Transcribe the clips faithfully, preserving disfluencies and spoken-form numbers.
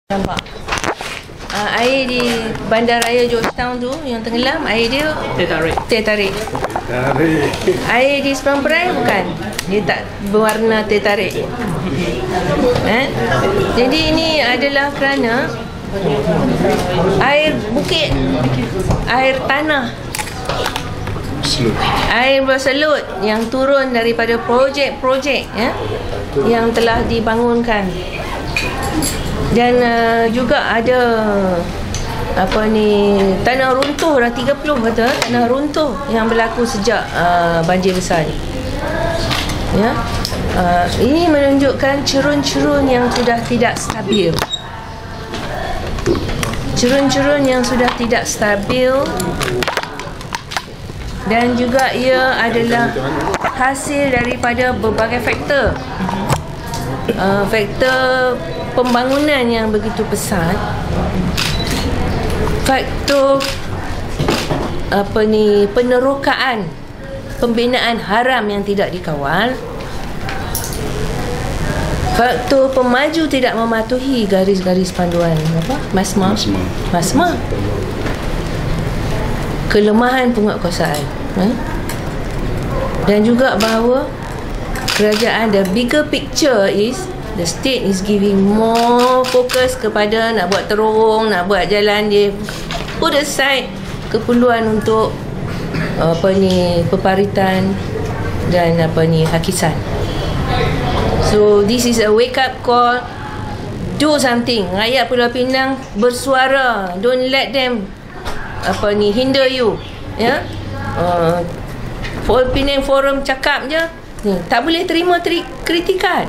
Nampak uh, air di bandaraya Georgetown tu yang tenggelam, air dia Teh tarik. Teh tarik. Tarik. Air di Seberang Perai bukan. Dia tak berwarna teh tarik. Eh? Jadi ini adalah kerana air bukit, air tanah, Selut. air berselut yang turun daripada projek-projek ya, yang telah dibangunkan. Dan uh, juga ada apa ni, tanah runtuh dah tiga puluh betul, tanah runtuh yang berlaku sejak uh, banjir besar ni. Ya. Uh, ini menunjukkan cerun-cerun yang sudah tidak stabil. Cerun-cerun yang sudah tidak stabil, dan juga ia adalah hasil daripada berbagai faktor. Uh, faktor pembangunan yang begitu pesat, faktor apa ni, penerokaan, pembinaan haram yang tidak dikawal, faktor pemaju tidak mematuhi garis-garis panduan apa? Masma. Masma. Masma. Kelemahan penguatkuasaan. Eh? Dan juga bahawa kerajaan, the bigger picture is the state is giving more focus kepada nak buat terowong, nak buat jalan. Dia put aside keperluan untuk apa ni, peparitan dan apa ni, hakisan. So this is a wake up call. Do something. Rakyat Pulau Pinang bersuara. Don't let them apa ni, hinder you. Ya. Uh, For Penang Forum cakap je, ni, tak boleh terima tri- kritikan.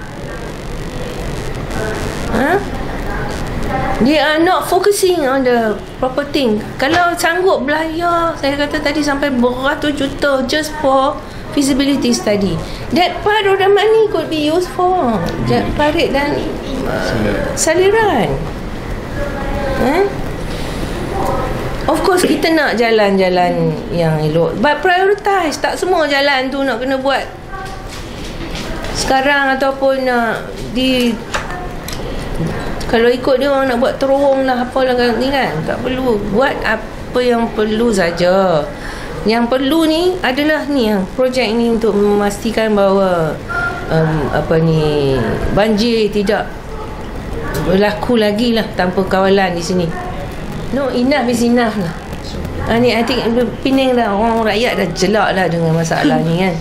Ha? They are not focusing on the proper thing. Kalau sanggup belayar, saya kata tadi, sampai beratus juta just for feasibility study, that part of the money could be used for Jat Parit dan uh, saliran. Ha? Of course kita nak jalan-jalan yang elok, but prioritize. Tak semua jalan tu nak kena buat sekarang, ataupun nak di, kalau ikut dia orang nak buat terowong lah, apalah ni kan. Tak perlu. Buat apa yang perlu saja. Yang perlu ni adalah ni, yang projek ni untuk memastikan bahawa um, apa ni, banjir tidak berlaku lagi lah tanpa kawalan di sini. No, enough is enough lah. Ha, ni I think Penang dah, orang rakyat dah jelak lah dengan masalah ni kan.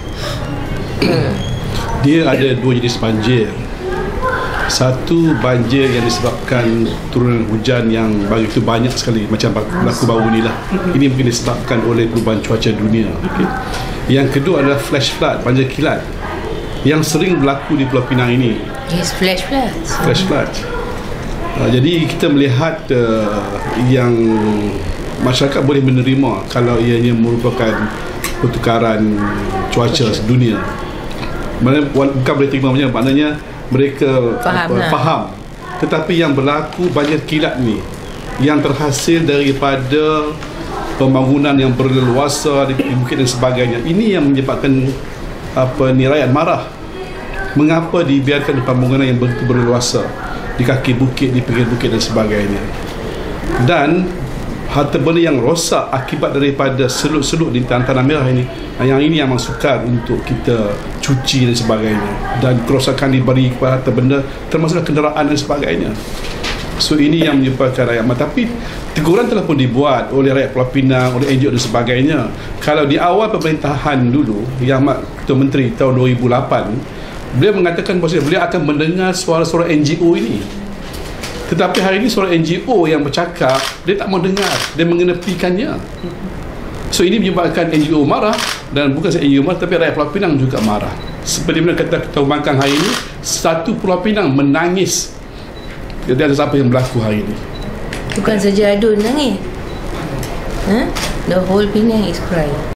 Dia ada dua jenis banjir. Satu, banjir yang disebabkan turunan hujan yang begitu banyak sekali, macam berlaku baru ni lah. Ini mungkin disebabkan oleh perubahan cuaca dunia. Okay. Yang kedua adalah flash flood, banjir kilat, yang sering berlaku di Pulau Pinang ini. Yes, flash flood. Flash flood. Uh, jadi kita melihat uh, yang masyarakat boleh menerima kalau ianya merupakan pertukaran cuaca dunia. Maknanya, bukan boleh terima, maknanya mereka faham, apa, lah. faham. Tetapi yang berlaku banjir kilat ni, yang terhasil daripada pembangunan yang berleluasa di bukit dan sebagainya, ini yang menyebabkan apa ni, rakyat marah. Mengapa dibiarkan pembangunan yang begitu berleluasa di kaki bukit, di pinggir bukit dan sebagainya. Dan harta benda yang rosak akibat daripada selut-selut di Tanah Merah ini, yang ini yang memang sukar untuk kita cuci dan sebagainya, dan kerosakan diberi kepada harta benda termasuk kenderaan dan sebagainya. So ini yang menyebabkan rakyat. Tapi teguran telah pun dibuat oleh rakyat Pulau Pinang, oleh N G O dan sebagainya. Kalau di awal pemerintahan dulu, yang Ketua Menteri tahun dua ribu lapan, beliau mengatakan bahawa beliau akan mendengar suara-suara N G O ini. Tetapi hari ini suara N G O yang bercakap, dia tak mau dengar, dia mengenepikannya. So ini menyebabkan N G O marah, dan bukan sahaja N G O marah, tapi rakyat Pulau Pinang juga marah. Seperti mana kata Ketua Pembangkang hari ini, satu Pulau Pinang menangis dari atas apa yang berlaku hari ini. Bukan saja Adun nangis. Ha? The whole Penang is crying.